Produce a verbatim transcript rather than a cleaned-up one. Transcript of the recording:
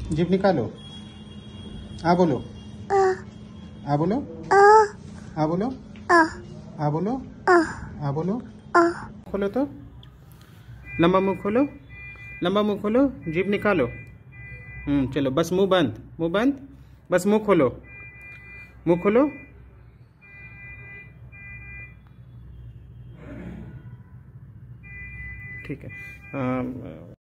जीभ निकालो। आ बोलो। आ बोलो। आ बोलो। आ बोलो। आ बोलो। खोलो तो, लंबा मुंह खोलो, लंबा मुंह खोलो, जीभ निकालो। हम्म चलो, बस मुंह बंद, मुंह बंद, बस मुंह खोलो, मुंह खोलो। ठीक है।